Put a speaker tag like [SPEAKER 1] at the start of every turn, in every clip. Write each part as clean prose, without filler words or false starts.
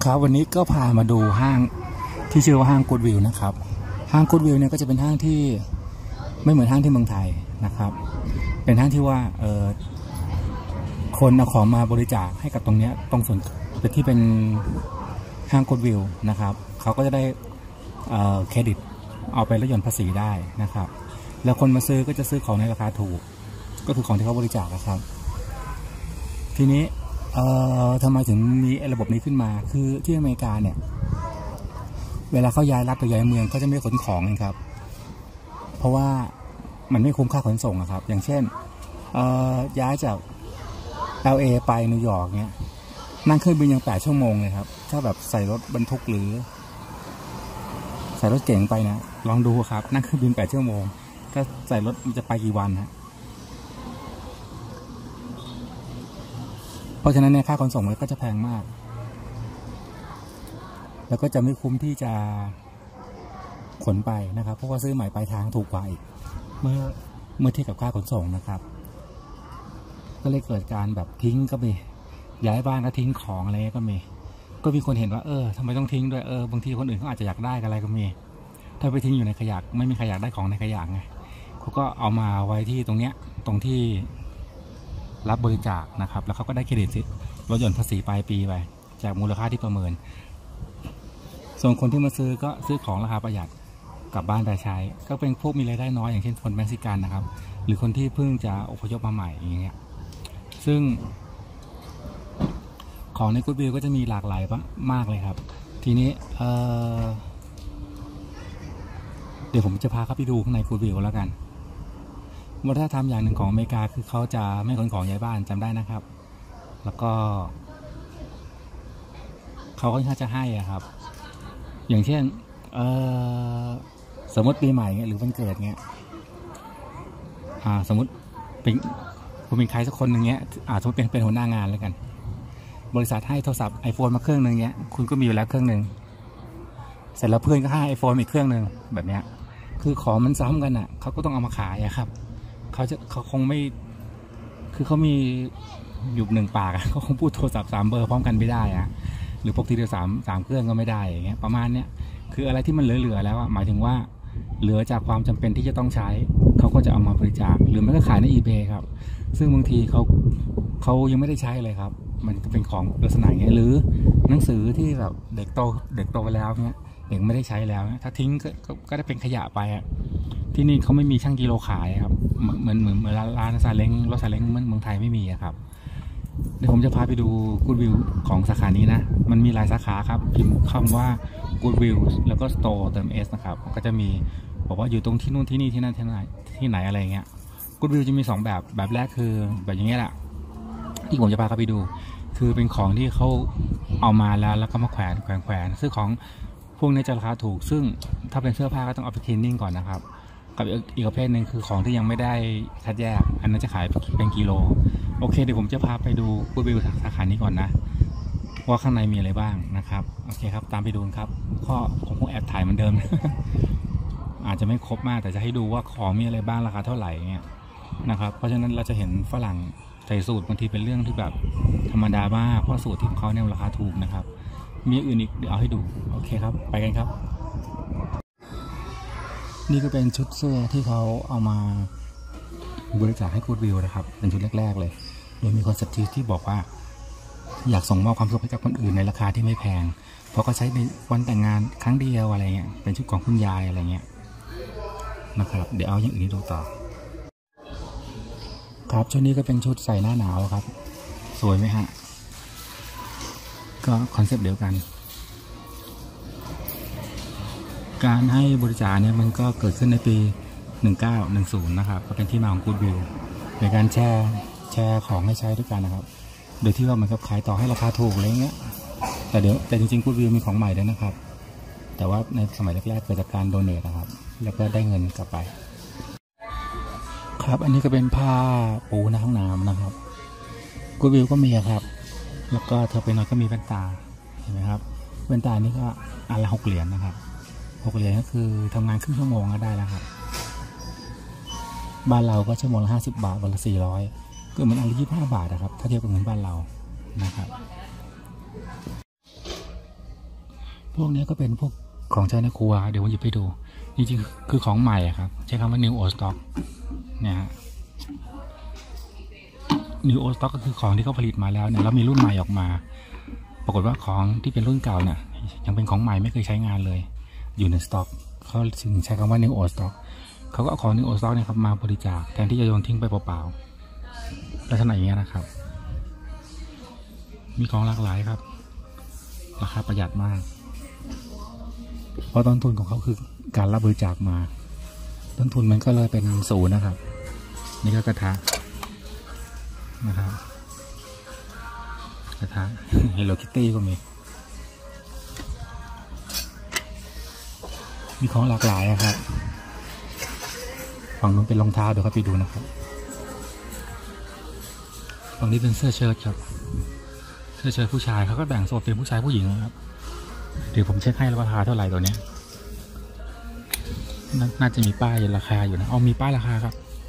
[SPEAKER 1] ครับวันนี้ก็พามาดูห้างที่ชื่อว่าห้างกู๊ดวิวนะครับห้างกู๊ดวิวเนี่ยก็จะเป็นห้างที่ไม่เหมือนห้างที่เมืองไทยนะครับเป็นห้างที่ว่าคนเอาของมาบริจาคให้กับตรงนี้ตรงส่วนที่เป็นห้างกู๊ดวิวนะครับเขาก็จะได้เครดิตเอาไปลดหย่อนภาษีได้นะครับแล้วคนมาซื้อก็จะซื้อของในราคาถูกก็คือของที่เขาบริจาคนะครับทีนี้ทำไมถึงมีระบบนี้ขึ้นมาคือที่อเมริกาเนี่ยเวลาเขาย้ายรัฐหรือย้ายเมืองเขาจะไม่ขนของนะครับเพราะว่ามันไม่คุ้มค่าขนส่งครับอย่างเช่นย้ายจาก LA ไปนิวยอร์กเนี่ยนั่งเครื่องบินยัง8 ชั่วโมงเลยครับถ้าแบบใส่รถบรรทุกหรือใส่รถเก๋งไปนะลองดูครับนั่งเครื่องบิน8 ชั่วโมงถ้าใส่รถมันจะไปกี่วันฮะเพราะฉะนั้นเนี่ยค่าขนส่งมันก็จะแพงมากแล้วก็จะไม่คุ้มที่จะขนไปนะครับเพราะว่าซื้อใหม่ปลายทางถูกกว่าอีกเมื่อเทียบกับค่าขนส่งนะครับก็เลยเกิดการแบบทิ้งก็มีย้ายบ้านก็ทิ้งของอะไรก็มีคนเห็นว่าทำไมต้องทิ้งด้วยบางทีคนอื่นเขาอาจจะอยากได้อะไรก็มีถ้าไปทิ้งอยู่ในขยะไม่มีใครอยากได้ของในขยะไงเขาก็เอามาไว้ที่ตรงที่รับบริจาคนะครับแล้วเขาก็ได้เครดิตลดหย่อนภาษีปลายปีไปจากมูลค่าที่ประเมินส่วนคนที่มาซื้อก็ซื้อของราคาประหยัดกลับบ้านไปใช้ก็เป็นพวกมีรายได้น้อยอย่างเช่นคนเม็กซิกันนะครับหรือคนที่เพิ่งจะอพยพมาใหม่อย่างเงี้ยซึ่งของในกู๊ดวิวก็จะมีหลากหลายมากเลยครับทีนี้เดี๋ยวผมจะพาเข้าไปดูข้างในกู๊ดวิวแล้วกันวัฒนธรรมอย่างหนึ่งของอเมริกาคือเขาจะไม่ขนของย้ายบ้านจำได้นะครับแล้วก็เขาก็จะให้ครับอย่างเช่นสมมติปีใหม่เงี้ยหรือวันเกิดเงี้ยสมมติคุณเป็นใครสักคนหนึ่งเงี้ยสมมติเป็นหัวหน้างานแล้วกันบริษัทให้โทรศัพท์ iPhone มาเครื่องหนึ่งเงี้ยคุณก็มีอยู่แล้วเครื่องหนึ่งเสร็จแล้วเพื่อนก็ให้ iPhone อีกเครื่องหนึ่งแบบเนี้ยคือของมันซ้ำกันเขาก็ต้องเอามาขายครับเขาคงไม่คือเขามีอยู่1 ปากเขาคงพูดโทรศัพท์3 เบอร์พร้อมกันไม่ได้หรือพกทีเดียว3 เครื่องก็ไม่ได้อย่างเงี้ยประมาณเนี้ยคืออะไรที่มันเหลือแล้วหมายถึงว่าเหลือจากความจำเป็นที่จะต้องใช้เขาก็จะเอามาบริจาคหรือไม่ก็ขายใน eBay ครับซึ่งบางทีเขายังไม่ได้ใช้เลยครับมันจะเป็นของลักษณะอย่างเงี้ยหรือหนังสือที่แบบเด็กโตไปแล้วเนี้ยเด็กไม่ได้ใช้แล้วถ้าทิ้งก็ได้เป็นขยะไปที่นี่เขาไม่มีช่างกิโลขายครับเหมือนร้านซาเล้งรถซาเล้งเมืองไทยไม่มีครับเดี๋ยวผมจะพาไปดูกู๊ดวิวของสาขานี้นะมันมีหลายสาขาครับพิมพ์คำว่ากู๊ดวิวแล้วก็สโตร์เติม S นะครับก็จะมีบอกว่าอยู่ตรงที่นู่นที่นี่ที่นั่นที่ไหนอะไรเงี้ยกู๊ดวิวจะมี2 แบบแรกคือแบบอย่างเงี้ยแหละที่ผมจะพาไปดูคือเป็นของที่เขาเอามาแล้วก็มาแขวนซึ่งของพวกนี้จะราคาถูกซึ่งถ้าเป็นเสื้อผ้าก็ต้องเอาไปคลีนนิ่งก่อนนะครับกับอีกประเภทหนึ่งคือของที่ยังไม่ได้คัดแยกอันนั้นจะขายเป็นกิโลโอเคเดี๋ยวผมจะพาไปดูกู๊ดวิวสาขานี้ก่อนนะว่าข้างในมีอะไรบ้างนะครับโอเคครับตามไปดูครับข้อของผมแอบถ่ายเหมือนเดิม อาจจะไม่ครบมากแต่จะให้ดูว่าของมีอะไรบ้างราคาเท่าไหร่เงี้ยนะครับเพราะฉะนั้นเราจะเห็นฝรั่งใส่สูตรบางทีเป็นเรื่องที่แบบธรรมดามากเพราะสูตรที่เขาเนี่ยราคาถูกนะครับมีอื่นอีกเดี๋ยวเอาให้ดูโอเคครับไปกันครับนี่ก็เป็นชุดเสื้อที่เขาเอามาบริจาคให้กู๊ดวิวนะครับเป็นชุดแรกๆเลยโดยมีคอนเซ็ปต์ที่บอกว่าอยากส่งมอบความสุขให้กับคนอื่นในราคาที่ไม่แพงเพราะเขาใช้ในวันแต่งงานครั้งเดียวอะไรเงี้ยเป็นชุดของคุณยายอะไรเงี้ยนะครับเดี๋ยวเอาอย่างอื่นดูต่อครับชุดนี้ก็เป็นชุดใส่หน้าหนาวครับสวยไหมฮะก็คอนเซ็ปต์เดียวกันการให้บริจาคเนี่ยมันก็เกิดขึ้นในปี1910นะครับก็เป็นที่มาของกู๊ดวิวในการแชร์ของให้ใช้ด้วยกันนะครับโดยที่ว่ามันก็ขายต่อให้ราคาถูกอะไรเงี้ยแต่จริงๆกู๊ดวิวมีของใหม่ด้วยนะครับแต่ว่าในสมัยแรกๆเกิดจากการโดเนทนะครับแล้วก็ได้เงินกลับไปครับอันนี้ก็เป็นผ้าปูในห้องน้ำนะครับกู๊ดวิวก็มีครับแล้วก็เธอไปหน่อยก็มีแว่นตาเห็นไหมครับแว่นตานี่ก็อันละ6 เหรียญนะครับ6 เหรียญก็คือทำงานครึ่งชั่วโมงก็ได้แล้วครับบ้านเราก็ชั่วโมงละ50 บาทวันละ400ก็เหมือนอันละ25 บาทนะครับถ้าเทียบกับเงินบ้านเรานะครับพวกนี้ก็เป็นพวกของใช้ในครัวเดี๋ยวผมหยิบให้ดูจริงๆคือของใหม่ครับใช้คำว่า new old stock เนี่ยฮะ new old stock ก็คือของที่เขาผลิตมาแล้วเนี่ยแล้วมีรุ่นใหม่ออกมาปรากฏว่าของที่เป็นรุ่นเก่าเนี่ยยังเป็นของใหม่ไม่เคยใช้งานเลยอยู่ในสต็อกเขาถึงใช้คำว่า new old stock เขาก็เอาของ new old stock เนี่ยครับมาบริจาคแทนที่จะโยนทิ้งไปเปล่าๆลักษณะอย่างเงี้ยนะครับมีของหลากหลายครับราคาประหยัดมากเพราะต้นทุนของเขาคือการรับบริจาคมาต้นทุนมันก็เลยเป็นศูนย์นะครับนี่ก็กระทะนะครับกระทะ Hello Kitty ก็มีของหลากหลายครับฝั่งนู้นเป็นรองเท้าเดี๋ยวเขาไปดูนะครับฝั่งนี้เป็นเสื้อเชิ้ตครับเสื้อเชิ้ตผู้ชายเขาก็แบ่งโซนเป็นผู้ชายผู้หญิงนะครับเดี๋ยวผมเช็คให้ราคาเท่าไหร่ตัวนี้น่าจะมีป้ายราคาอยู่นะมีป้ายราคาครับ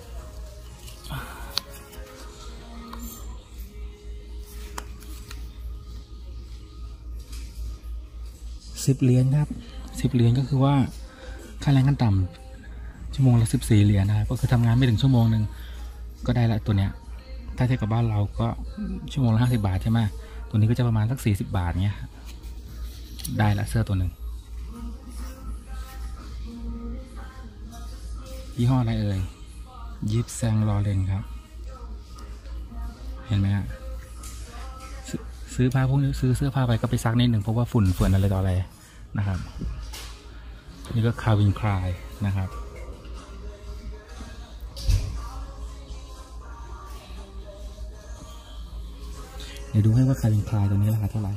[SPEAKER 1] 10 เหรียญครับ10 เหรียญก็คือว่าค่าแรงขั้นต่ำชั่วโมงละ14 เหรียญนะครับก็คือทำงานไม่ถึงชั่วโมงหนึ่งก็ได้ละตัวเนี้ยถ้าเทียบกับบ้านเราก็ชั่วโมงละ50 บาทใช่ไหมตัวนี้ก็จะประมาณสัก40 บาทเงี้ยได้ละเสื้อตัวหนึ่งยี่ห้ออะไรเอ่ยยิปแซงลอเรนครับเห็นไหมฮะซื้อผ้าพวกนี้ซื้อเสื้อผ้าไปก็ไปซักนิดหนึ่งเพราะว่าฝุ่นอะไรต่ออะไรนะครับนี่ก็คาวินคลายนะครับเดี๋ยวดูให้ว่าคาวินคลายตัวนี้ราคาเท่าไหร่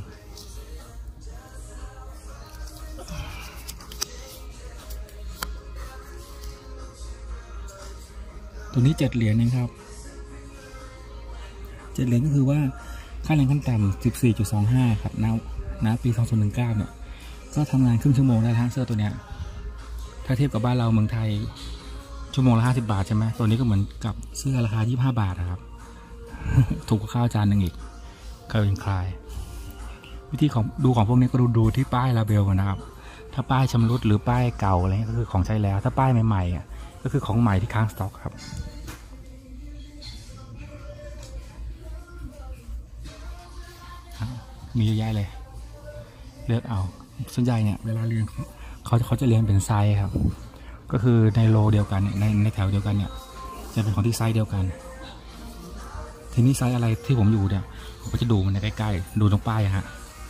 [SPEAKER 1] ตัวนี้7 เหรียญนะครับ7 เหรียญก็คือว่าค่าแรงขั้นต่ำ 14.25 ครับณปี 2019 เนี่ยก็ทำงานครึ่งชั่วโมงได้ทั้งเสื้อตัวเนี้ยถ้าเทียบกับบ้านเราเมืองไทยชั่วโมงละ50 บาทใช่ไหมตัวนี้ก็เหมือนกับเสื้อราคา25 บาทนะครับ ถูกกว่าข้าวจานหนึ่งอีกก็เป็นคลายวิธีของดูของพวกนี้ก็ดูที่ป้ายลาเบลกันนะครับถ้าป้ายชำรุดหรือป้ายเก่าอะไรก็คือของใช้แล้วถ้าป้ายใหม่ๆก็คือของใหม่ที่ค้างสต็อกครับมีเยอะแยะเลยเลือกเอาส่วนใหญ่เนี่ยเวลาเรียนเขาจะเรียนเป็นไซส์ครับก็คือในโลเดียวกันเนี่ยในแถวเดียวกันเนี่ยจะเป็นของที่ไซส์เดียวกันทีนี้ไซส์อะไรที่ผมอยู่เนี่ยผมก็จะดูมันใกล้ๆดูตรงป้ายฮะ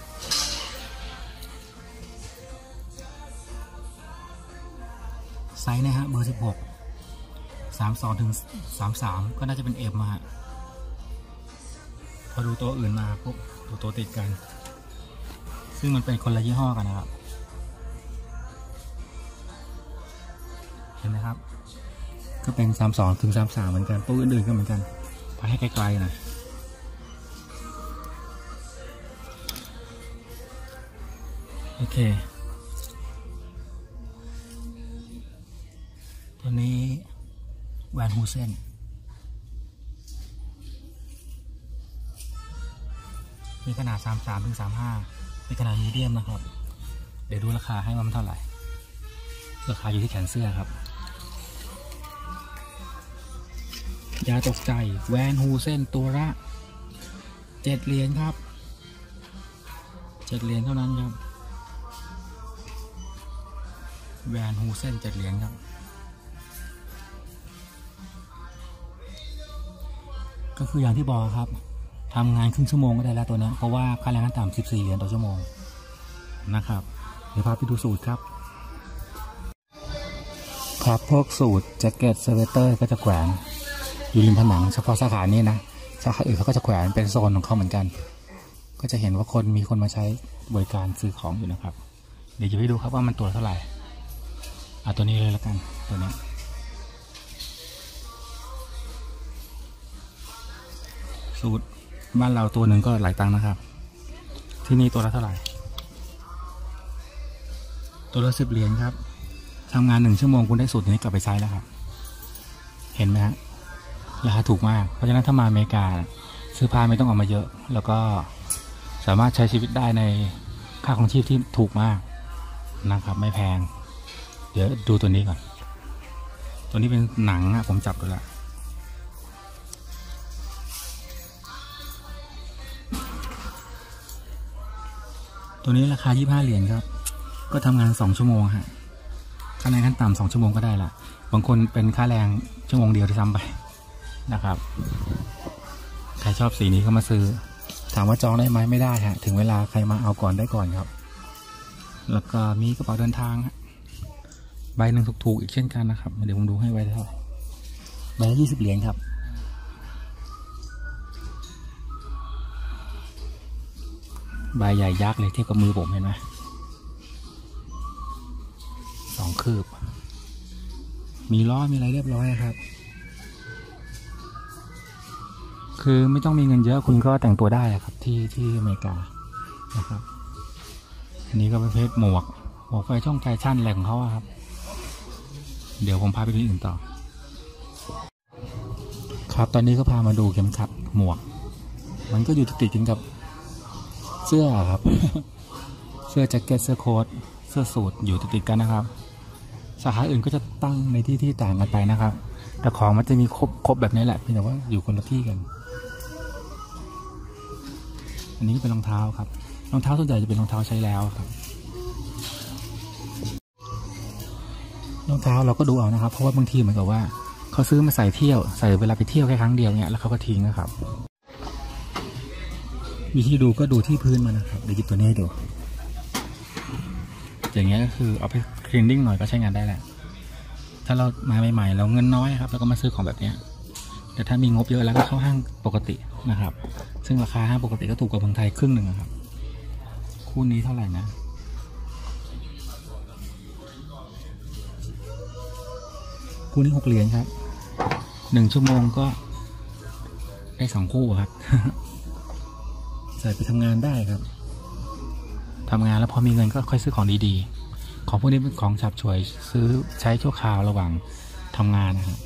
[SPEAKER 1] ไซส์นะฮะเบอร์16 32 ถึง 33ก็น่าจะเป็น M มาฮะพอดูตัวอื่นมาปุ๊บดูตัวติดกันซึ่งมันเป็นคนละยี่ห้อกันนะครับเห็นไหมครับก็เป็น32 ถึง 33เหมือนกันตัวอื่นๆก็เหมือนกันไปให้ไกลๆนะโอเคตัวนี้แวนฮูเซนมีขนาด 33 ถึง 35เป็นขนาดมีเดียมนะครับเดี๋ยวดูราคาให้ว่ามันเท่าไหร่ราคาอยู่ที่แขนเสื้อครับอย่าตกใจแวนฮูเซนตัวละ7 เหรียญครับ7 เหรียญเท่านั้นครับแวนฮูเซน7 เหรียญครับก็คืออย่างที่บอกครับทำงานครึ่งชั่วโมงก็ได้แล้วตัวนี้เพราะว่าค่าแรงขั้นต่ำ14 เหรียญต่อชั่วโมงนะครับเดี๋ยวพาไปดูสูตรครับพวกสูตรแจ็คเก็ตสเวตเตอร์ก็จะแขวนอยู่ริมผนังเฉพาะสาขานี้นะสาขาอื่นเขาก็จะแขวนเป็นโซนของเขาเหมือนกันก็จะเห็นว่ามีคนมาใช้บริการซื้อของอยู่นะครับเดี๋ยวจะไปดูครับว่ามันตัวเท่าไหร่ตัวนี้เลยแล้วกันตัวนี้สูตรบ้านเราตัวหนึ่งก็หลายตังค์นะครับที่นี่ตัวละเท่าไหร่ตัวละ10 เหรียญครับทำงาน1 ชั่วโมงคุณได้สูตรนี้กลับไปใช้แล้วครับเห็นไหมฮะราคาถูกมากเพราะฉะนั้นถ้ามาอเมริกาซื้อผ้าไม่ต้องออกมาเยอะแล้วก็สามารถใช้ชีวิตได้ในค่าครองชีพที่ถูกมากนะครับไม่แพงเดี๋ยวดูตัวนี้ก่อนตัวนี้เป็นหนังผมจับดูละตัวนี้ราคา25 เหรียญครับก็ทำงาน2 ชั่วโมงฮะค่าแรงขั้นต่ำ2 ชั่วโมงก็ได้ละบางคนเป็นค่าแรงชั่วโมงเดียวที่ซ้ำไปนะครับใครชอบสีนี้ก็มาซื้อถามว่าจองได้ไหมไม่ได้ฮะถึงเวลาใครมาเอาก่อนได้ก่อนครับแล้วก็มีกระเป๋าเดินทางใบหนึ่งถูกๆอีกเช่นกันนะครับเดี๋ยวผมดูให้ไว้เท่าใบละ20 เหรียญครับใบใหญ่ยักษ์เลยเทียบกับมือผมเห็นไหม2 คืบมีล้อมีอะไรเรียบร้อยครับคือไม่ต้องมีเงินเยอะคุณก็แต่งตัวได้ครับที่อเมริกานะครับอันนี้ก็ประเภทหมวกไฟช่องแฟชั่นอะไรของเขาครับเดี๋ยวผมพาไปดูอื่นต่อครับตอนนี้ก็พามาดูเข็มขัดหมวกมันก็อยู่ติดกันกับเสื้อครับ เสื้อแจ็คเก็ตเสื้อโค้ทเสื้อสูทอยู่ติดกันนะครับสาขาอื่นก็จะตั้งในที่ต่างกันไปนะครับแต่ของมันจะมีครบแบบนี้แหละเพียงแต่ว่าอยู่คนละที่กันอันนี้เป็นรองเท้าครับรองเท้าส่วนใหญ่จะเป็นรองเท้าใช้แล้วครับรองเท้าเราก็ดูเอานะครับเพราะว่าบางทีเหมือนกับว่าเขาซื้อมาใส่เที่ยวใส่เวลาไปเที่ยวแค่ครั้งเดียวเนี่ยแล้วเขาก็ทิ้งนะครับวิธีดูก็ดูที่พื้นมันนะครับเดี๋ยวหยิบตัวนี้ให้ดูอย่างเงี้ยก็คือเอาไปคลีนนิ่งหน่อยก็ใช้งานได้แหละถ้าเรามาใหม่ๆเราเงินน้อยครับแล้วก็มาซื้อของแบบเนี้ยแต่ถ้ามีงบเยอะแล้วก็เข้าห้างปกตินะครับซึ่งราคาห้างปกติก็ถูกกว่าเมืองไทยครึ่งหนึ่งครับคู่นี้เท่าไหร่นะคู่นี้6 เหรียญครับ1 ชั่วโมงก็ได้2 คู่ครับ ใส่ไปทำงานได้ครับทำงานแล้วพอมีเงินก็ค่อยซื้อของดีๆของพวกนี้เป็นของฉับฉวยซื้อใช้ชั่วคราวระหว่างทำงานนะครับ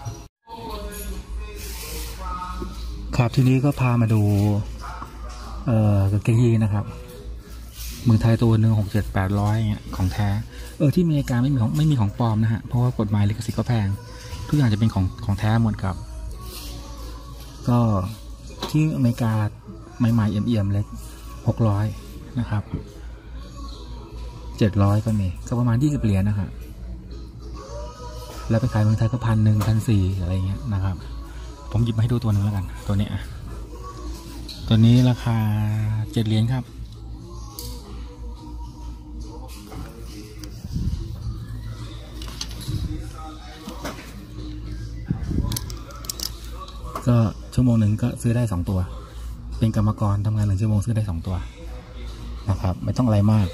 [SPEAKER 1] ครับทีนี้ก็พามาดูกางเกงยีนนะครับเมืองไทยตัวหนึ่ง600-800เงี้ยของแท้ที่อเมริกาไม่มีของปลอมนะฮะเพราะว่ากฎหมายลิขสิทธิ์ก็แพงทุกอย่างจะเป็นของแท้หมดครับก็ที่อเมริกาใหม่ๆเอี่ยมๆเล็ก600นะครับ700ก็มีก็ประมาณ20 เหรียญนะครับแล้วไปขายเมืองไทยก็1,100 1,400อะไรเงี้ยนะครับผมหยิบมาให้ดูตัวหนึ่งแล้วกันตัวนี้ตัวนี้ราคา7 เหรียญครับก็ชั่วโมงหนึ่งก็ซื้อได้2 ตัวเป็นกรรมกรทำงาน1 ชั่วโมงซื้อได้2 ตัวนะครับไม่ต้องอะไรมาก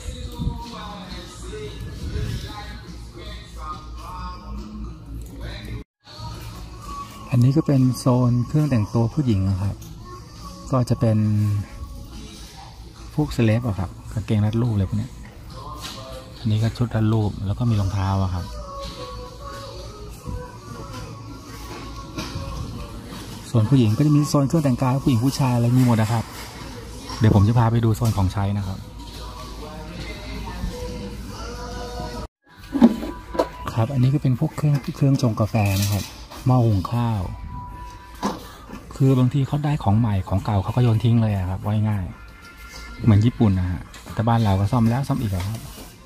[SPEAKER 1] อันนี้ก็เป็นโซนเครื่องแต่งตัวผู้หญิงนะครับก็จะเป็นพวกเซเลบครับกางเกงรัดรูปอะไรพวกนี้อันนี้ก็ชุดรัดรูปแล้วก็มีรองเท้าครับส่วนผู้หญิงก็จะมีโซนเครื่องแต่งกายผู้หญิงผู้ชายอะไรมีหมดนะครับเดี๋ยวผมจะพาไปดูโซนของใช้นะครับครับอันนี้ก็เป็นพวกเครื่องชงกาแฟนะครับหม้อหุงข้าวคือบางทีเขาได้ของใหม่ของเก่าเขาก็โยนทิ้งเลยครับไว้ง่ายเหมือนญี่ปุ่นนะฮะแต่บ้านเราก็ซ่อมแล้วซ่อมอีกครับ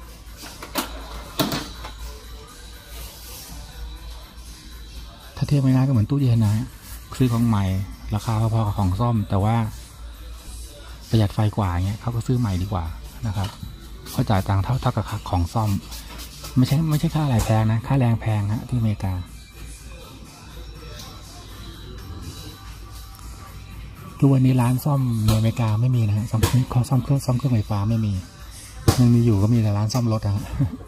[SPEAKER 1] ถ้าเทียบง่ายๆก็เหมือนตู้เย็นนะซื้อของใหม่ราคาพอๆกับของซ่อมแต่ว่าประหยัดไฟกว่าเงี้ยเขาก็ซื้อใหม่ดีกว่านะครับเขาจ่ายตังค์เท่ากับของซ่อมไม่ใช่ค่าอะไรแพงนะค่าแรงแพงฮะที่อเมริกาทุกวันนี้ร้านซ่อมในอเมริกาไม่มีนะฮะซ่อมเครื่องไฟฟ้าไม่มียังมีอยู่ก็มีแต่ร้านซ่อมรถนะ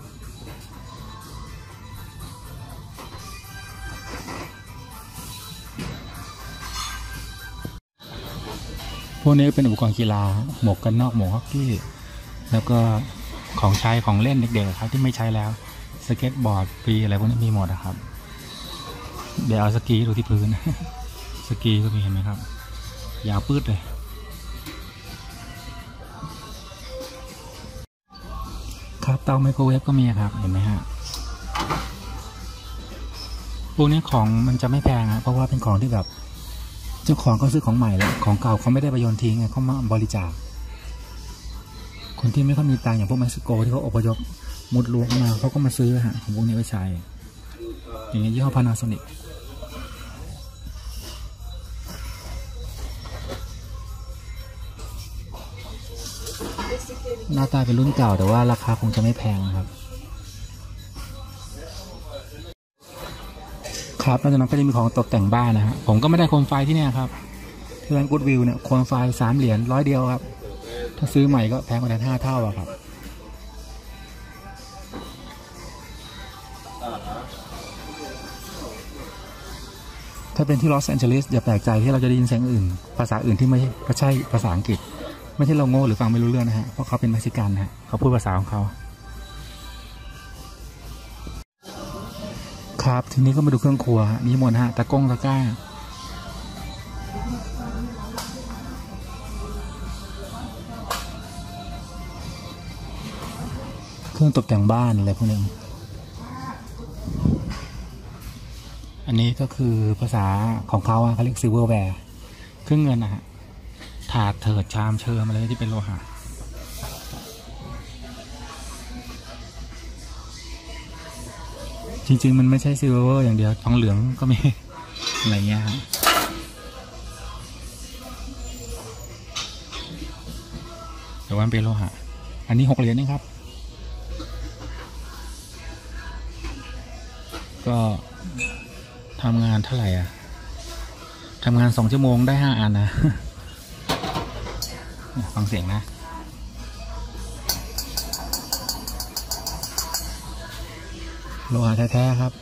[SPEAKER 1] พวกนี้เป็นอุปกรณ์กีฬาหมวกกันนอกหมวกฮอกกี้แล้วก็ของใช้ของเล่นเด็กๆครับที่ไม่ใช้แล้วสเก็ตบอร์ดฟรีอะไรพวกนี้มีหมดนะครับเดี๋ยวเอาสกีดูที่พื้น สกีก็มีเห็นไหมครับยาวปื้ดเลยครับเตาไมโครเวฟก็มีครับเห็นไหมฮะพวกนี้ของมันจะไม่แพงเพราะว่าเป็นของที่แบบเจ้าของก็ซื้อของใหม่แล้วของเก่าเขาไม่ได้ไปโยนทิ้งเขามาบริจาคคนที่ไม่ค่อยมีตังค์อย่างพวกเม็กซิโกที่เขาอพยพมุดรั้วมาเขาก็มาซื้อฮะของพวกนี้ไปใช้อย่างเงี้ยยี่ห้อ Panasonic หน้าตาเป็นรุ่นเก่าแต่ว่าราคาคงจะไม่แพงครับครับนอกจากนั้นก็จะมีของตกแต่งบ้านนะฮะผมก็ไม่ได้โคมไฟที่เนี่ยครับที่ร้านกู๊ดวิวเนี่ยโคมไฟ3 เหรียญ100 เดียวครับถ้าซื้อใหม่ก็แพงกว่านั้น5 เท่าอะครับถ้าเป็นที่ลอสแอนเจลิสอย่าแปลกใจที่เราจะได้ยินเสียงอื่นภาษาอื่นที่ไม่ใช่ภาษาอังกฤษไม่ใช่เราโง่หรือฟังไม่รู้เรื่องนะฮะเพราะเขาเป็นเม็กซิกันฮะเขาพูดภาษาของเขาครับทีนี้ก็มาดูเครื่องครัวฮะนี่หมดฮะตะก้งตะกร้าเครื่องตกแต่งบ้านอะไรพวกนี้อันนี้ก็คือภาษาของเขาเขาเรียกซิลเวอร์แวร์เครื่องเงินนะฮะถาดเถิดชามเชิมอะไรที่เป็นโลหะจริงๆมันไม่ใช่ซิลเวอร์อย่างเดียวทองเหลืองก็มีอะไรเงี้ยฮะแต่ว่าเป็นโลหะอันนี้6 เหรียญนี่ครับก็ทำงานเท่าไหร่ทำงาน2 ชั่วโมงได้5 อันนะฟังเสียงนะโลหะแท้ๆครับ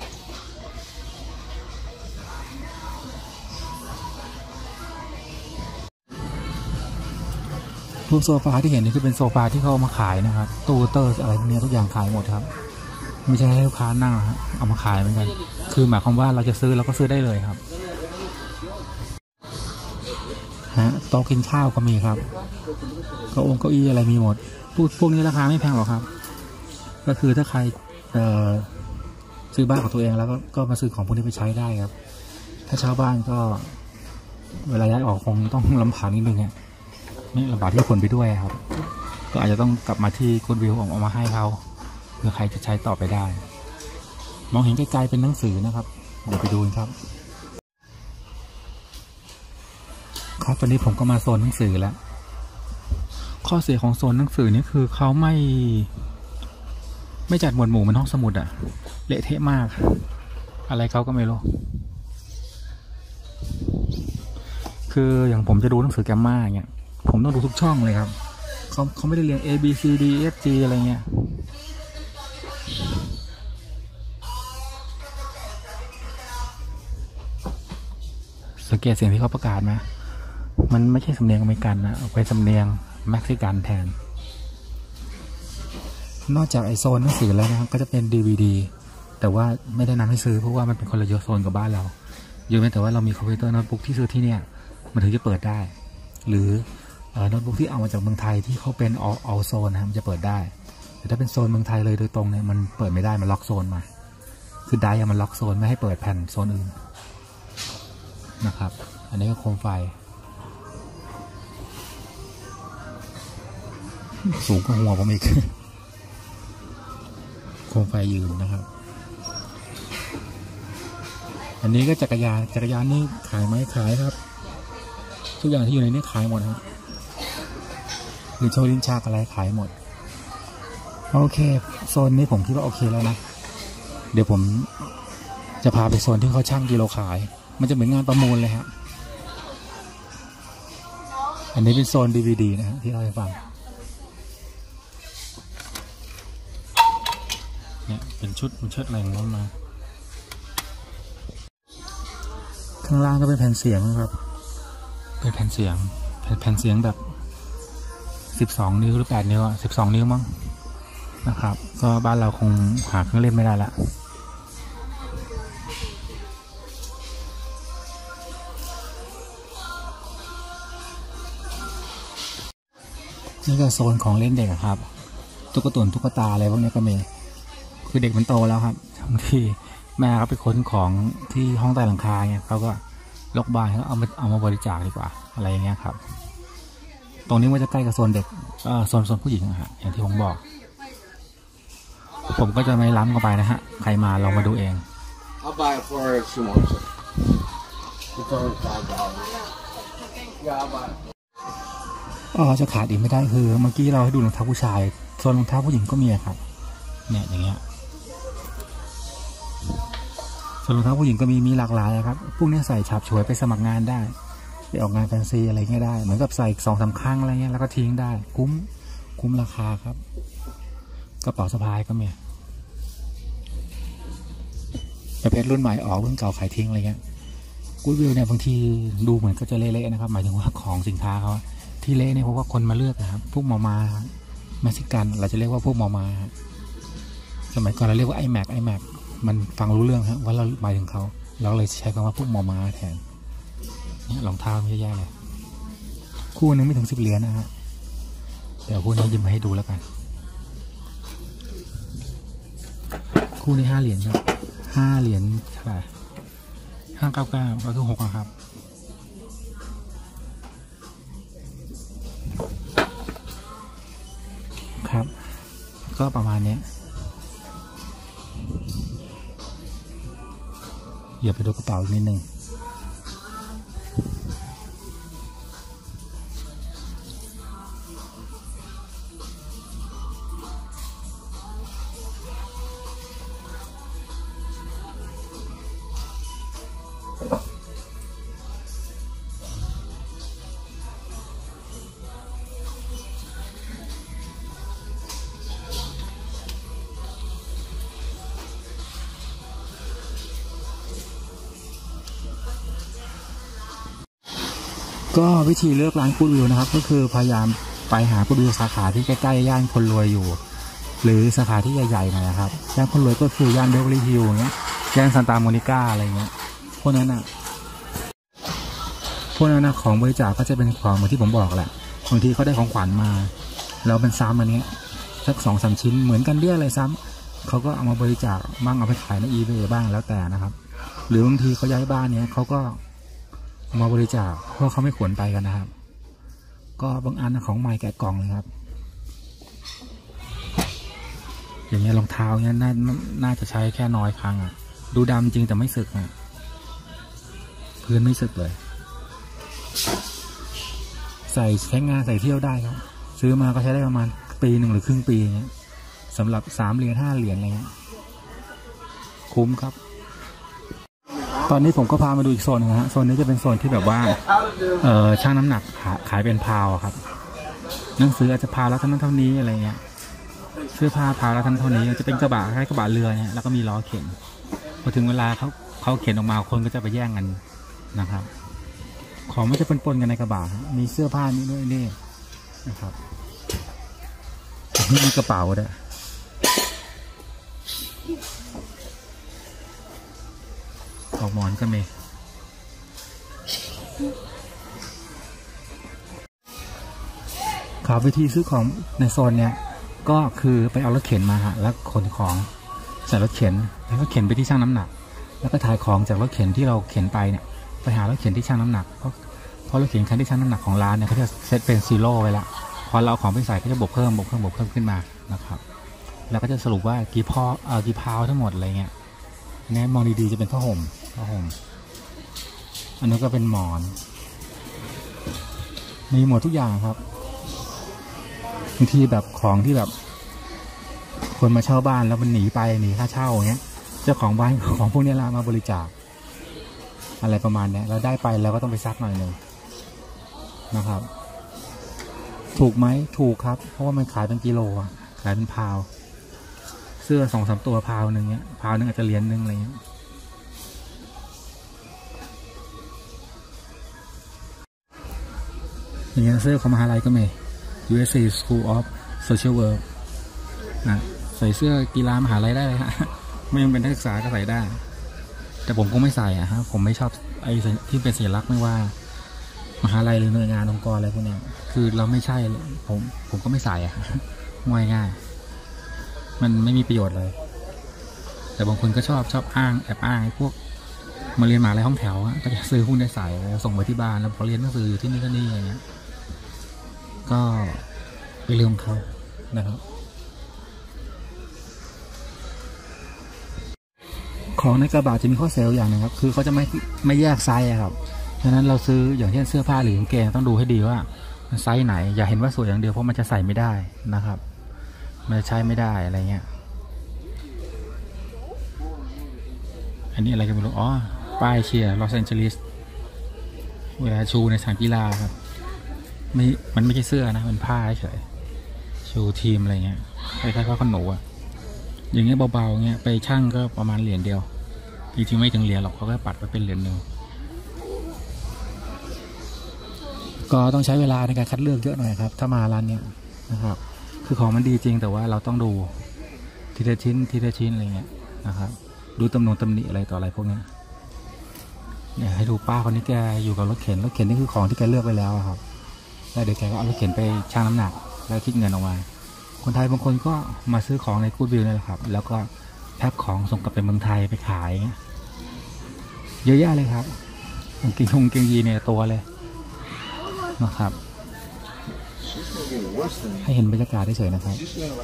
[SPEAKER 1] พวกโซฟาที่เห็นนี่คือเป็นโซฟาที่เขาเอามาขายนะครับตู้เตอร์อะไรพวกนี้ทุกอย่างขายหมดครับไม่ใช่ให้ลูกค้านั่งครับเอามาขายเหมือนกันคือหมายความว่าเราจะซื้อเราก็ซื้อได้เลยครับฮะโต๊ะกินข้าวก็มีครับเก้าอี้อะไรมีหมดพวกนี้ราคาไม่แพงหรอกครับก็คือถ้าใครซื้อบ้านของตัวเองแล้วก็มาซื้อของพวกนี้ไปใช้ได้ครับถ้าเช่าบ้านก็เวลาย้ายออกคงต้องลำบากนิดนึงไม่ลำบากที่คนไปด้วยครับก็อาจจะต้องกลับมาที่กู๊ดวิวเอามาให้เขาเพื่อใครจะใช้ต่อไปได้มองเห็นไกลๆเป็นหนังสือนะครับเดี๋ยวไปดูครับครับตอนนี้ผมก็มาโซนหนังสือแล้วข้อเสียของโซนหนังสือนี่คือเขาไม่จัดหมวดหมู่เหมือนห้องสมุดเละเทะมากอะไรเขาก็ไม่รู้คืออย่างผมจะดูหนังสือแกมมาเนี่ยผมต้องดูทุกช่องเลยครับเขาไม่ได้เรียง A B C D F G อะไรเงี้ยสังเกตเสียงที่เขาประกาศไหมมันไม่ใช่สำเนียงอเมริกันนะเอาไปสำเนียงเม็กซิกันแทนนอกจากไอโซนหนังสือแล้วนะครับก็จะเป็น DVD แต่ว่าไม่ได้นำให้ซื้อเพราะว่ามันเป็นคนละโซนกับบ้านเราอยู่ไหมแต่ว่าเรามีคอมพิวเตอร์โน้ตบุ๊กที่ซื้อที่เนี่ยมันถึงจะเปิดได้หรือโน้ตบุ๊กที่เอามาจากเมืองไทยที่เขาเป็นallโซนนะมันจะเปิดได้แต่ถ้าเป็นโซนเมืองไทยเลยโดยตรงเนี่ยมันเปิดไม่ได้มันล็อกโซนมาคือไดร์มันล็อกโซนไม่ให้เปิดแผ่นโซนอื่นนะครับอันนี้ก็โคมไฟสูงกว่าหัวผมอีกโคมไฟยืนนะครับอันนี้ก็จักรยานนี่ขายไหมขายครับทุกอย่างที่อยู่ในนี้ขายหมดครับหรือโชว์ลิ้นชักอะไรขายหมดโอเคโซนนี้ผมคิดว่าโอเคแล้วนะเดี๋ยวผมจะพาไปโซนที่เขาชั่งกิโลขายมันจะเหมือนงานประมูลเลยฮะอันนี้เป็นโซน DVD นะฮะที่เราให้ฟังเนี่ยเป็นชุดอะไรของมันมาข้างล่างก็เป็นแผ่นเสียงนะครับเป็นแผ่นเสียงแบบ12 นิ้วหรือ8 นิ้ว12 นิ้วมั้งนะครับก็บ้านเราคงหาเครื่องเล่นไม่ได้ละนี่ก็โซนของเล่นเด็กครับตุ๊กตาอะไรพวกนี้ก็มีคือเด็กมันโตแล้วครับบางทีแม่เขาไปค้นของที่ห้องใต้หลังคาเนี่ยเขาก็ลกบ้านเขาเอามาบริจาคดีกว่าอะไรอย่างเงี้ยครับตรงนี้มันจะใกล้กับโซนเด็กโซนผู้หญิงนะฮะอย่างที่ผมบอกผมก็จะไม่ล้ำเข้าไปนะฮะใครมาลองมาดูเอง
[SPEAKER 2] I'll buy it for her if she wants it. It's only $5. Yeah, I'll buy it.
[SPEAKER 1] จะขาดอีกไม่ได้คือเมื่อกี้เราให้ดูรองเท้าผู้ชายส่วนรองเท้าผู้หญิงก็มีครับเนี่ยอย่างเงี้ยส่วนรองเท้าผู้หญิงก็มีหลากหลายครับพวกนี้ใส่ฉาบฉวยไปสมัครงานได้ไปออกงานแฟนซีอะไรเงี้ยได้เหมือนกับใส่2-3 ครั้งอะไรเงี้ยแล้วก็ทิ้งได้คุ้มราคาครับกระเป๋าสะพายก็มีประเภทรุ่นใหม่ออกรุ่นเก่าขายทิ้งอะไรเงี้ยกู๊ดวิวเนี่ยบางทีดูเหมือนก็จะเละๆนะครับหมายถึงว่าของสินค้าเขาที่เละเนี่ยเพราะว่าคนมาเลือกนะครับพวกมาเม็กซิกันเราจะเรียกว่าพวกมาสมัยก่อนเราเรียกว่าไอแม็กมันฟังรู้เรื่องครับว่าเราหมายถึงเขาเราเลยใช้คำว่าพวกมาแทนเนี่ยรองเท้าไม่แย่เลยคู่นึงไม่ถึง10 เหรียญนะฮะเดี๋ยวคู่นี้ยืมมาให้ดูแล้วกันคู่นี้5 เหรียญครับ5 เหรียญเท่าไหร่599ก็คือ6ครับครับก็ประมาณนี้อย่าไปดูกระเป๋าอีกนิดนึงก็วิธีเลือกร้านกู๊ดวิวนะครับก็คือพยายามไปหากู๊ดวิวสาขาที่ใกล้ๆย่านคนรวยอยู่หรือสาขาที่ใหญ่ๆหน่อยนะครับย่านคนรวยก็คือย่านเบเวอร์ลี่ฮิลล์เงี้ยย่านซานตาโมนิก้าอะไรเงี้ยพวกนั้นของบริจาคก็จะเป็นของเหมือนที่ผมบอกแหละบางทีเขาได้ของขวัญมาแล้วเป็นซ้ำอันนี้สัก2-3 ชิ้นเหมือนกันเรื่องอะไรซ้ำเขาก็เอามาบริจาคบ้างเอาไปขายใน eBay บ้างแล้วแต่นะครับหรือบางทีเขาย้ายบ้านเนี้ยเขาก็มาบริจาคเพราะเขาไม่ขวนไปกันนะครับก็บางอันของใหม่แกะกล่องเลยครับอย่างเงี้ยรองเท้าเนี้ยน่าจะใช้แค่น้อยครั้งดูดำจริงแต่ไม่สึกพื้นไม่สึกเลยใช้งานใส่เที่ยวได้ครับซื้อมาก็ใช้ได้ประมาณ1 ปีหรือครึ่งปีเงี้ยสำหรับ3 เหรียญ 5 เหรียญอะไรเงี้ยคุ้มครับตอนนี้ผมก็พามาดูอีกโซนนึงฮะโซนนี้จะเป็นโซนที่แบบว่าช่างน้ำหนักขายเป็นพาวครับหนังสืออาจจะพาวแล้วเท่านี้อะไรเงี้ยเสื้อผ้าพาวแล้วเท่านี้จะเป็นกระบะคล้ายกระบะเรือเนี่ยแล้วก็มีล้อเข็นพอถึงเวลาเขาเข็นออกมาคนก็จะไปแย่งกันนะครับของไม่จะปนกันในกระบะมีเสื้อผ้านี่ด้วยนี่นะครับนี่มีกระเป๋าด้วยออกหมอนก็มีครับวิธีซื้อของในโซนเนี้ยก็คือไปเอารถเข็นมาฮะแล้วขนของใส่รถเข็นแล้วก็เข็นไปที่ชั่งน้ำหนักแล้วก็ถ่ายของจากรถเข็นที่เราเข็นไปเนี่ยไปหารถเข็นที่ชั่งน้ำหนักเพราะรถเข็นคันที่ชั่งน้ำหนักของร้านเนี่ยเขาจะเซตเป็น0ไว้ละพอเราเอาของไปใส่ก็จะบวกเพิ่มขึ้นมานะครับแล้วก็จะสรุปว่ากี่พาวทั้งหมดอะไรเงี้ยนี่มองดีๆจะเป็นผ้าห่มอันนี้ก็เป็นหมอนมีหมดทุกอย่างครับบางทีแบบของที่แบบคนมาเช่าบ้านแล้วมันหนีค่าเช่าอย่างเงี้ยเจ้าของบ้านของพวกนี้มาบริจาคอะไรประมาณนี้เราได้ไปแล้วก็ต้องไปซักหน่อยนึงนะครับถูกไหมถูกครับเพราะว่ามันขายเป็นกิโลขายเป็นพาวเสื้อ2-3 ตัวพาวนึงเนี้ยพาวนึงอาจจะเหรียญนึงอะไรเงี้ยอย่างเงี้ยเสื้อของมหาลัยก็มี USC School of Social Work ใส่เสื้อกีฬามหาลัยได้เลยฮะไม่ยังเป็นนักศึกษาก็ใส่ได้แต่ผมก็ไม่ใส่ฮะผมไม่ชอบไอ้ที่เป็นสัญลักษณ์ไม่ว่ามหาลัยหรือหน่วยงานองค์กรอะไรพวกนี้คือเราไม่ใช่ผมก็ไม่ใส่ง่ายมันไม่มีประโยชน์เลยแต่บางคนก็ชอบอ้างแอบอ้างพวกมาเรียนมหาลัยห้องแถวก็จะซื้อหุ้นได้ใส่ส่งไปที่บ้านแล้วพอเรียนหนังสืออยู่ที่นี่ก็นี่อย่างเงี้ยก็เป็นเรื่องของเขานะครับของในกระบะจะมีข้อเสียอย่างนึงครับคือเขาจะไม่แยกไซส์ครับฉะนั้นเราซื้ออย่างเช่นเสื้อผ้าหรือกางเกงต้องดูให้ดีว่าไซส์ไหนอย่าเห็นว่าสวยอย่างเดียวเพราะมันจะใส่ไม่ได้นะครับมันจะใช้ไม่ได้อะไรเงี้ยอันนี้อะไรกันไม่รู้อ๋อป้ายเชียร์ลอสแอนเจลิสเวลาชูในสนามกีฬาครับมันไม่ใช่เสื้อนะมันผ้าเฉยชูทีมอะไรเงี้ยคล้ายๆข้าวขนมอ่ะอย่างเงี้ยเบาๆเงี้ยไปช่างก็ประมาณเหรียญเดียวจริงๆไม่ถึงเหรียญหรอกเขาก็ปัดไปเป็นเหรียญหนึ่งก็ต้องใช้เวลาในการคัดเลือกเยอะหน่อยครับถ้ามาร้านเนี้ยนะครับคือของมันดีจริงแต่ว่าเราต้องดูทีละชิ้นอะไรเงี้ยนะครับดูตำหนิอะไรต่ออะไรพวกนี้เนี่ยให้ดูป้าคนนี้แกอยู่กับรถเข็นนี่คือของที่แกเลือกไปแล้วครับแล้วเดี๋ยวแกก็เอารถเข็นไปชั่งน้ำหนักแล้วคิดเงินออกมาคนไทยบางคนก็มาซื้อของในกู๊ดวิวนี่แหละครับแล้วก็แพ็คของส่งกลับไปเมืองไทยไปขายเยอะแยะเลยครับกางเกงยีเนี่ยตัวเลยนะครับให้เห็นบรรยากาศได้เฉยนะครับ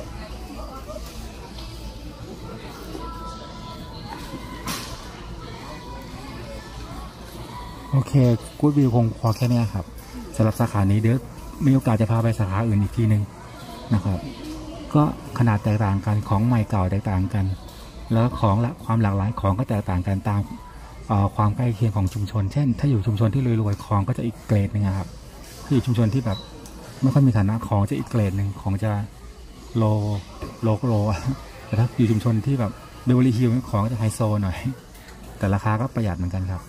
[SPEAKER 1] โอเคกู๊ดวิวคงพอแค่นี้ครับสำหรับสาขานี้เดี๋ยวมีโอกาสจะพาไปสาขาอื่นอีกทีนึงนะครับก็ขนาดแตกต่างกันของใหม่เก่าแตกต่างกันแล้วของละความหลากหลายของก็แตกต่างกันตามความใกล้เคียงของชุมชนเช่นถ้าอยู่ชุมชนที่รวยๆของก็จะอีกเกรดนึงครับถ้าอยู่ชุมชนที่แบบไม่ค่อยมีฐานะของจะอีกเกรดหนึ่งของจะโลแต่ถ้าอยู่ชุมชนที่แบบเบเวอร์ลี่ฮิลล์ของก็จะไฮโซหน่อยแต่ราคาก็ประหยัดเหมือนกันครับ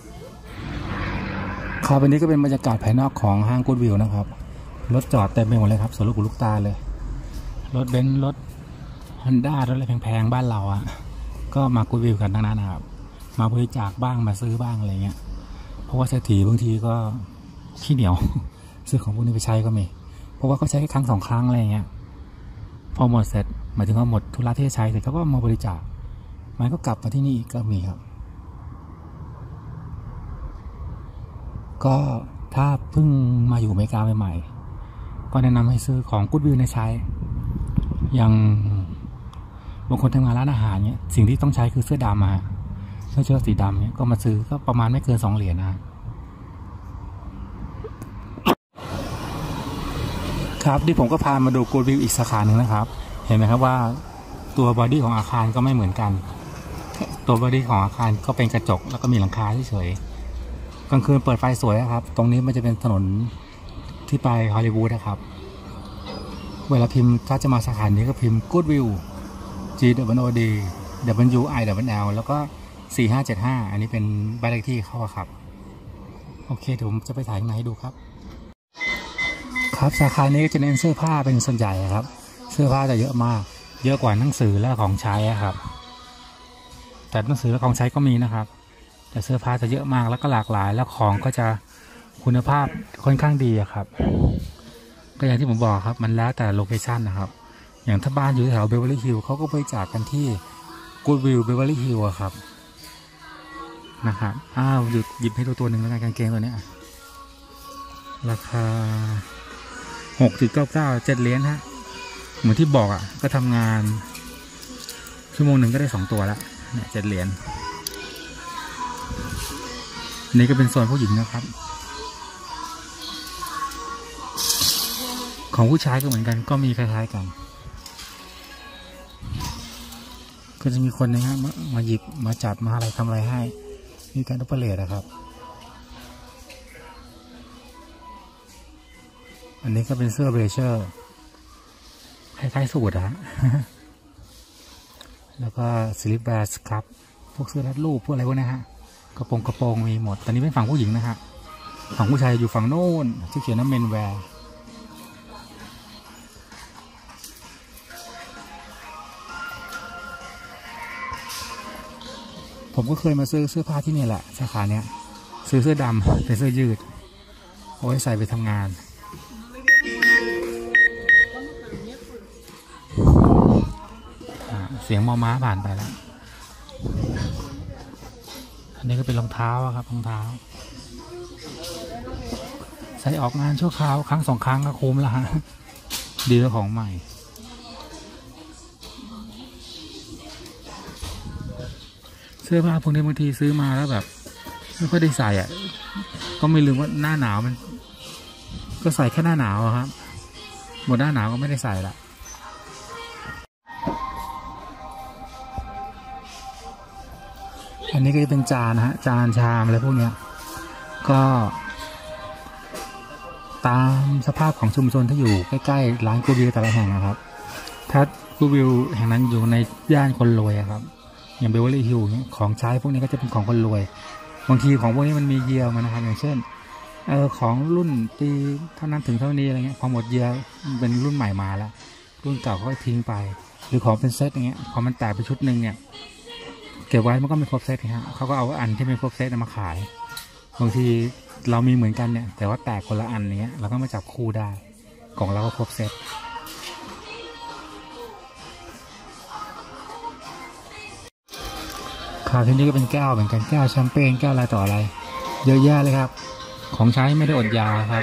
[SPEAKER 1] ครับวันนี้ก็เป็นบรรยากาศภายนอกของห้างกู๊ดวิวนะครับรถจอดเต็มไปหมดเลยครับสวนลูกหูลูกตาเลยรถเบนซ์รถฮอนด้ารถอะไรแพงๆบ้านเราอ่ะก็มากู๊ดวิวกันทั้งนั้นนะครับมาบริจาคบ้างมาซื้อบ้างอะไรเงี้ยเพราะว่าเศรษฐีบางทีก็ขี้เหนียวซื้อของพวกนี้ไปใช้ก็มีเพราะว่าเขาใช้แค่ครั้ง2 ครั้งอะไรเงี้ยพอหมดเสร็จหมายถึงว่าหมดธุระที่จะใช้เสร็จเขาก็มาบริจาคมันก็กลับมาที่นี่ก็มีครับก็ถ้าเพิ่งมาอยู่อเมริกาใหม่ๆก็แนะนำให้ซื้อของกู๊ดวิวในใช้อย่างบางคนทำงานร้านอาหารเนี่ยสิ่งที่ต้องใช้คือเสื้อดำมาเสื้อเชิ้ตสีดำเนี่ยก็มาซื้อก็ประมาณไม่เกิน2 เหรียญนะครับที่ผมก็พามาดูกู๊ดวิวอีกสาขาหนึ่งนะครับเห็นไหมครับว่าตัวบอดี้ของอาคารก็ไม่เหมือนกันตัวบอดี้ของอาคารก็เป็นกระจกแล้วก็มีหลังคาเฉยกลางคืนเปิดไฟสวยครับตรงนี้มันจะเป็นถนนที่ไปฮอลลีวูดนะครับเวลาพิมพ์ถ้าจะมาสาขานี้ก็พิมพ์ Good View GWOD WILL แล้วก็4575อันนี้เป็นบ้านเลขที่เขาครับโอเคเดี๋ยวผมจะไปถ่ายข้างในให้ดูครับครับสาขานี้ก็จะเน้นเสื้อผ้าเป็นส่วนใหญ่ครับเสื้อผ้าจะเยอะมากเยอะกว่าหนังสือและของใช้ครับแต่หนังสือและของใช้ก็มีนะครับแต่เสื้อผ้าจะเยอะมากแล้วก็หลากหลายแล้วของก็จะคุณภาพค่อนข้างดีครับก็อย่างที่ผมบอกครับมันแล้วแต่โลเคชั่นนะครับอย่างถ้าบ้านอยู่แถวเบเวอร์ลี่ฮิลล์เขาก็บริจาคกันที่กู๊ดวิวเบเวอร์ลี่ฮิลล์ครับนะครับหยิบให้ดูตัวหนึ่งแล้วกันกางเกงตัวนี้ราคา6.99 7 เหรียญฮะเหมือนที่บอกก็ทำงานชั่วโมงหนึ่งก็ได้2 ตัวแล้วเนี่ย7 เหรียญนี่ก็เป็นโซนผู้หญิงนะครับของผู้ชายก็เหมือนกันก็มีคล้ายๆกันก็จะมีคนนะครับมาหยิบมาจัดมาอะไรทำอะไรให้มีการอุปเลตนะครับอันนี้ก็เป็นเสื้อเบรเชอร์คล้ายๆสูทแล้วก็สลิปแวร์ครับพวกเสื้อรัดรูปพวกอะไรพวกนี้ฮะกระโปรงมีหมดตอนนี้เป็นฝั่งผู้หญิงนะฮะฝั่งผู้ชายอยู่ฝั่งโน้นที่เขียนว่าเมนแวร์ผมก็เคยมาซื้อเสื้อผ้าที่นี่แหละสาขาเนี้ยซื้อเสื้อดำเป็นเสื้อยืดเอาไว้ใส่ไปทำงานสียงมอม้าผ่านไปแล้วอันนี้ก็เป็นรองเท้าครับรองเท้าใส่ออกงานชั่วคราวครั้ง2 ครั้งก็คุ้มแล้วฮะดีกว่าของใหม่เสื้อผ้าพวกนี้บางทีซื้อมาแล้วแบบไม่ค่อยได้ใส่อ่ะก็ไม่ลืมว่าหน้าหนาวมันก็ใส่แค่หน้าหนาวครับหมดหน้าหนาวก็ไม่ได้ใส่ละอันนี้ก็จะเป็นจานนะฮะจานชามอะไรพวกเนี้ยก็ตามสภาพของชุมชนที่อยู่ใกล้ๆร้านกูวิวแต่ละแห่งนะครับถ้ากูวิวแห่งนั้นอยู่ในย่านคนรวยครับอย่างเบเวอร์ลี่ฮิลล์ของใช้พวกนี้ก็จะเป็นของคนรวยบางทีของพวกนี้มันมีเยียร์มานะครับอย่างเช่นของรุ่นปีเท่านั้นถึงเท่านี้อะไรเงี้ยพอหมดเยียร์เป็นรุ่นใหม่มาแล้วรุ่นเก่าก็ทิ้งไปหรือของเป็นเซตอย่างเงี้ยพอมันแตกไปชุดหนึ่งเนี่ยเก็บไว้มันก็ไม่ครบเซตครับเขาก็เอาอันที่ไม่ครบเซตมาขายบางทีเรามีเหมือนกันเนี่ยแต่ว่าแตกคนละอันเนี้ยเราก็มาจับคู่ได้ของเราก็ครบเซตข่าวที่นี้ก็เป็นแก้วเหมือนกันแก้วแชมเปญแก้วอะไรต่ออะไรเยอะแยะเลยครับของใช้ไม่ได้อดยาครับ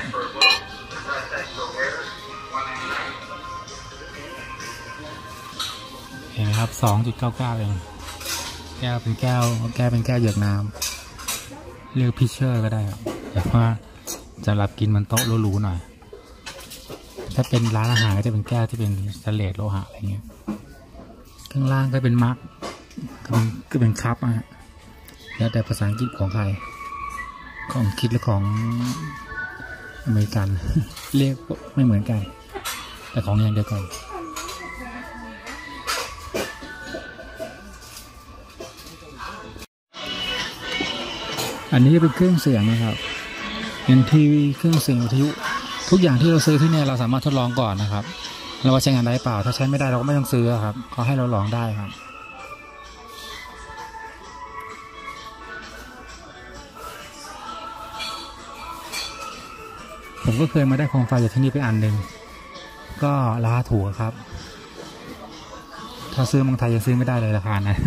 [SPEAKER 1] เห็นไหมครับ 2.99 เองแก้วเป็นแก้วเหยือกน้ำเรียกพิชเชอร์ก็ได้ครับแต่ว่าจะรับกินมันโต๊ะหรูๆหน่อยถ้าเป็นร้านอาหารก็จะเป็นแก้วที่เป็นสแตนเลสโลหะอะไรเงี้ยข้างล่างก็เป็นมาร์กก็เป็นคัพอ่ะแล้วแต่ภาษาอังกฤษของใครของคิดและของอเมริกัน เรียกไม่เหมือนกันแต่ของอย่างเดียวกันอันนี้เป็นเครื่องเสียงนะครับเป็นทีวีเครื่องเสียงวิทยุทุกอย่างที่เราซื้อที่นี่เราสามารถทดลองก่อนนะครับเราว่าใช้งานได้เปล่าถ้าใช้ไม่ได้เราก็ไม่ต้องซื้อครับเขาให้เราลองได้ครับผมก็เคยมาได้โคมไฟจากที่นี่ไปอันหนึ่งก็ราคาถูกครับถ้าซื้อเมืองไทยยังซื้อไม่ได้เลยราคานะ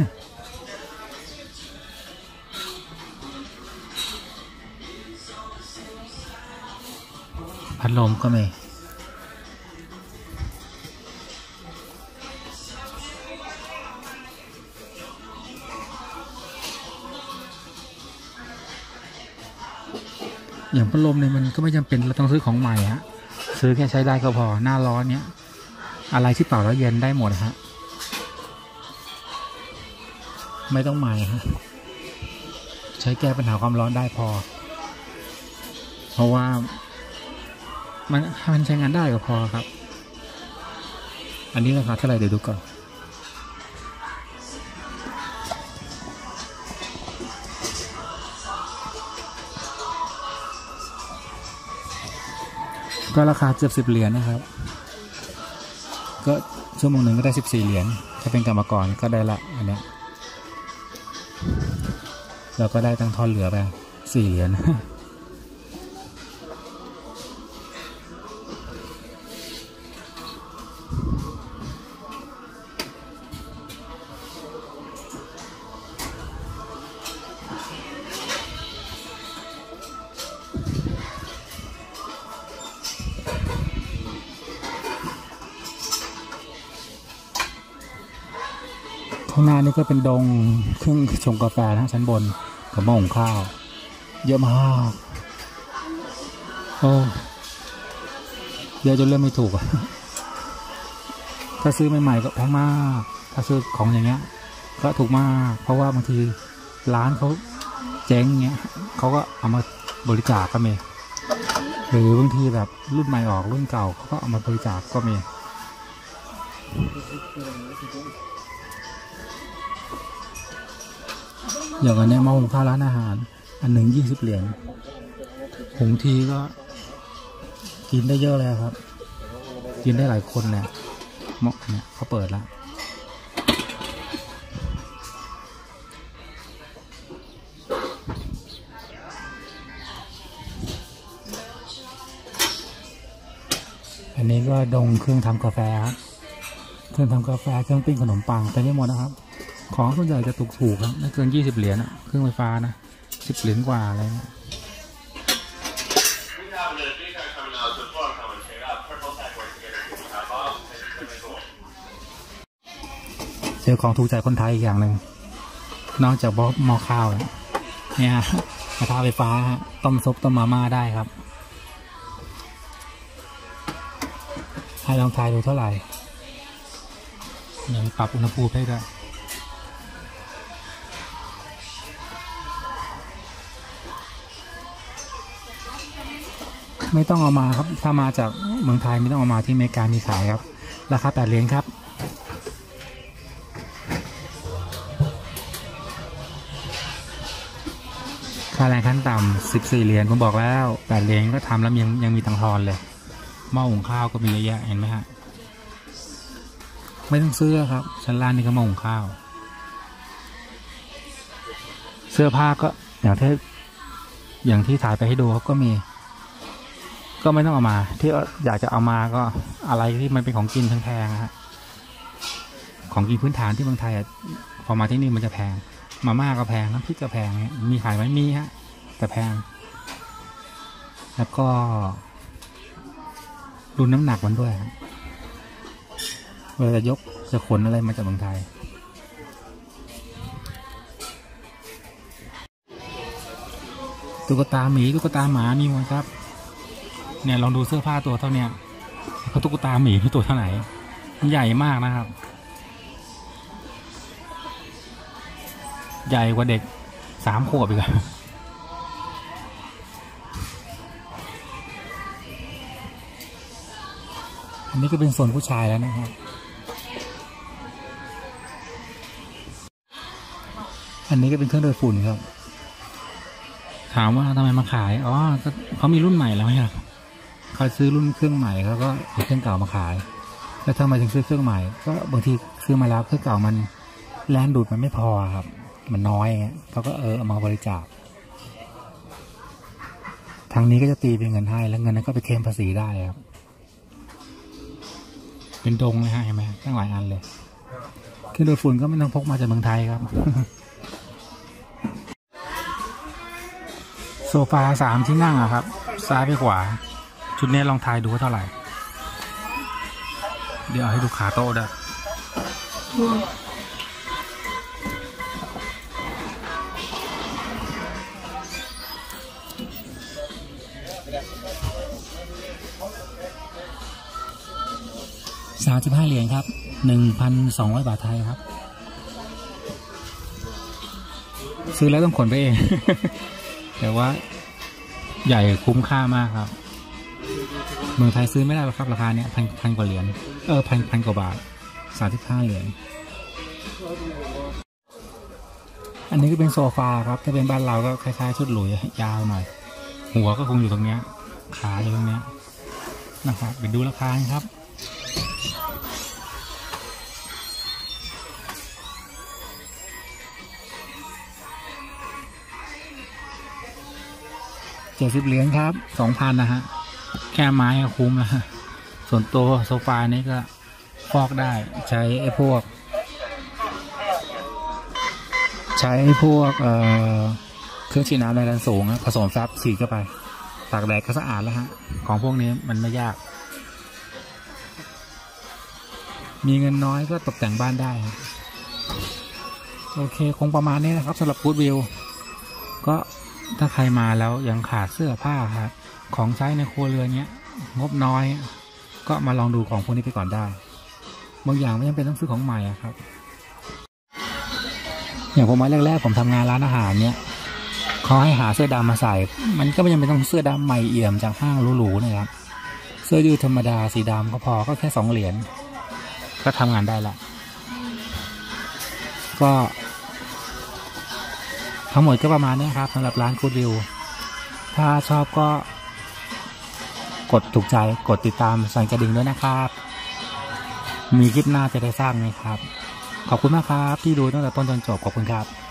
[SPEAKER 1] พัดลมก็มีอย่างพัดลมเนี่ยมันก็ไม่จำเป็นเราต้องซื้อของใหม่ฮะซื้อแค่ใช้ได้ก็พอหน้าร้อนเนี้ยอะไรที่เป่าแล้วเย็นได้หมดฮะไม่ต้องใหม่ฮะใช้แก้ปัญหาความร้อนได้พอเพราะว่ามันใช้งานได้ก็พอครับอันนี้ราคาเท่าไหร่เดี๋ยวดูก่อนก็ราคาเกือบ10 เหรียญนะครับก็ชั่วโมงหนึ่งก็ได้14 เหรียญถ้าเป็นกรรมกรก็ได้ละอันเนี้ยเราก็ได้ตั้งทอนเหลือไป4 เหรียญข้างหน้านี่ก็เป็นดงเครื่องชงกาแฟนะชั้นบนกับหม้อหุงข้าวเยอะมากโอ้เยอะจนเริ่มไม่ถูกถ้าซื้อใหม่ๆก็แพงมากถ้าซื้อของอย่างเงี้ยก็ถูกมากเพราะว่าบางทีร้านเขาเจ๊งเงี้ยเขาก็เอามาบริจาคก็มีหรือบางทีแบบรุ่นใหม่ออกรุ่นเก่าเขาก็เอามาบริจาคก็มีอย่างอันนี้มาหุงข้าวร้านอาหารอันหนึ่ง20 เหรียญหุงทีก็กินได้เยอะเลยครับกินได้หลายคนเนี่ยหม้อเนี่ยเขาเปิดแล้วอันนี้ก็ดงเครื่องทำกาแฟครับเครื่องทำกาแฟเครื่องปิ้งขนมปังแต่ไม่หมดนะครับของส่วนใหญ่จะถูกๆครับไม่เกิน20 เหรียญอะเครื่องไฟฟ้านะ10 เหรียญกว่าอะไรเนี่ยเจอของถูกใจคนไทยอีกอย่างหนึ่งนอกจากหม้อข้าวเนี่ยกระทะไฟฟ้าต้มซุปต้มมาม่าได้ครับให้ลองทายดูเท่าไหร่เนี่ยปรับอุณหภูมิให้ด้วยไม่ต้องเอามาครับถ้ามาจากเมืองไทยไม่ต้องเอามาที่อเมริกามีขายครับราคา8 เหรียญครับค่าแรงขั้นต่ำ14 เหรียญผมบอกแล้ว8 เหรียญก็ทำแล้วยังมีตังค์ทอนเลยหม้อหุงข้าวก็มีเยอะแยะเห็นไหมฮะไม่ต้องซื้อครับชั้นล่างนี่ก็หม้อหุงข้าวเสื้อผ้าก็อย่างที่ถ่ายไปให้ดูเขาก็มีก็ไม่ต้องเอามาที่อยากจะเอามาก็อะไรที่มันเป็นของกินแพงๆฮะของกินพื้นฐานที่เมืองไทยพอมาที่นี่มันจะแพงมาม่าก็แพงน้ำพริกก็แพงเนี่ยมีขายไหมมีฮะแต่แพงแล้วก็รุ่นน้ำหนักมันด้วยเวลาจะขนอะไรมาจากเมืองไทยตุ๊กตาหมีตุ๊กตาหมามีหมดครับเนี่ยลองดูเสื้อผ้าตัวเท่าเนี้ยเขาตุ๊กตาหมีที่ตัวเท่าไหร่ใหญ่มากนะครับใหญ่กว่าเด็ก3 ขวบอีกอันนี้ก็เป็นส่วนผู้ชายแล้วนะครับอันนี้ก็เป็นเครื่องดูดฝุ่นครับถามว่าทำไมมาขายอ๋อก็เขามีรุ่นใหม่แล้วไหมครับเขาซื้อรุ่นเครื่องใหม่แล้วก็เอาเครื่องเก่ามาขายแล้วทำไมถึงซื้อเครื่องใหม่ก็บางทีซื้อมาแล้วเครื่องเก่ามันแรงดูดมันไม่พอครับมันน้อยเงี้ยเขาก็เอามาบริจาคทางนี้ก็จะตีเป็นเงินให้แล้วเงินนั้นก็ไปเคลมภาษีได้ครับเป็นดงเลยฮะเห็นไหมตั้งหลายอันเลยเครื่องดูดฝุ่นก็ไม่ต้องพกมาจากเมืองไทยครับโซฟา3 ที่นั่งอะครับซ้ายไปขวาชุดนี้ลองทายดูว่าเท่าไหร่เดี๋ยวเอาให้ดูขาโต๊ะด้วย35 เหรียญครับ 1,200 บาทไทยครับซื้อแล้วต้องขนไปเอง แต่ว่าใหญ่คุ้มค่ามากครับเมืองไทยซื้อไม่ได้หรอกครับราคาเนี้ยพันกว่าเหรียญพันกว่าบาท35 เหรียญอันนี้ก็เป็นโซฟาครับถ้าเป็นบ้านเราก็คล้ายๆชุดหลุยยาวหน่อยหัวก็คงอยู่ตรงเนี้ยขาอยู่ตรงเนี้ยนะครับไปดูราคาครับ70 เหรียญครับ 2,000นะฮะแค่ไม้ก็คุ้มแล้วส่วนตัวโซฟานี้ก็ฟอกได้ใช้พวกเครื่องฉีดน้ำแรงสูงผสมแฟบฉีดเข้าไปตากแดดก็สะอาดแล้วฮะของพวกนี้มันไม่ยากมีเงินน้อยก็ตกแต่งบ้านได้โอเคคงประมาณนี้นะครับสำหรับกู๊ดวิวก็ถ้าใครมาแล้วยังขาดเสื้อผ้าครับของใช้ในครัวเรือนเนี้ยงบน้อยก็มาลองดูของพวกนี้ไปก่อนได้บางอย่างไม่จำเป็นต้องซื้อของใหม่ครับอย่างผมมาแรกๆผมทำงานร้านอาหารเนี้ยเขาให้หาเสื้อดำมาใส่มันก็ไม่จำเป็นต้องเสื้อดำใหม่เอี่ยมจากห้างหรูๆนะครับเสื้อยืดธรรมดาสีดำก็พอก็แค่2 เหรียญก็ทำงานได้ละก็ทั้งหมดก็ประมาณนี้ครับสำหรับร้านกู๊ดวิวถ้าชอบก็กดถูกใจกดติดตามสั่นกระดิ่งด้วยนะครับมีคลิปหน้าจะได้ทราบไหมครับขอบคุณมากครับที่ดูตั้งแต่ต้นจนจบขอบคุณครับ